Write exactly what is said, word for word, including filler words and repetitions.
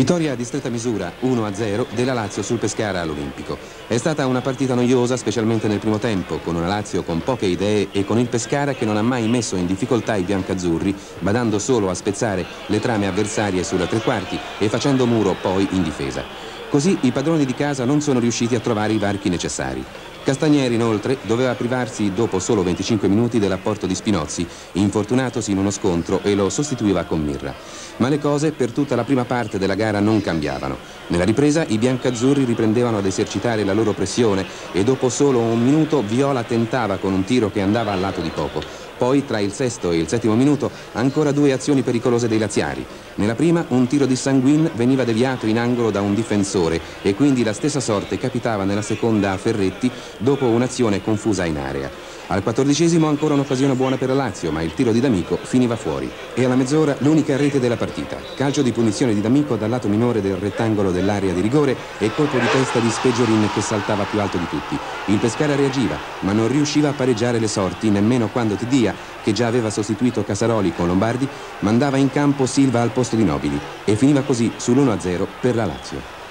Vittoria di stretta misura uno a zero della Lazio sul Pescara all'Olimpico. È stata una partita noiosa, specialmente nel primo tempo, con una Lazio con poche idee e con il Pescara che non ha mai messo in difficoltà i biancazzurri, badando solo a spezzare le trame avversarie sulla tre quarti e facendo muro poi in difesa. Così i padroni di casa non sono riusciti a trovare i varchi necessari. Castagneri, inoltre, doveva privarsi dopo solo venticinque minuti dell'apporto di Spinozzi, infortunatosi in uno scontro, e lo sostituiva con Mirra. Ma le cose per tutta la prima parte della gara non cambiavano. Nella ripresa i biancazzurri riprendevano ad esercitare la loro pressione e dopo solo un minuto Viola tentava con un tiro che andava al lato di poco. Poi, tra il sesto e il settimo minuto, ancora due azioni pericolose dei laziari. Nella prima, un tiro di Sanguin veniva deviato in angolo da un difensore e quindi la stessa sorte capitava nella seconda a Ferretti dopo un'azione confusa in area. Al quattordicesimo ancora un'occasione buona per la Lazio, ma il tiro di D'Amico finiva fuori. E alla mezz'ora l'unica rete della partita. Calcio di punizione di D'Amico dal lato minore del rettangolo dell'area di rigore e colpo di testa di Speggiorin che saltava più alto di tutti. Il Pescara reagiva, ma non riusciva a pareggiare le sorti nemmeno quando Tidia, che già aveva sostituito Casaroli con Lombardi, mandava in campo Silva al posto di Nobili e finiva così sull'uno a zero per la Lazio.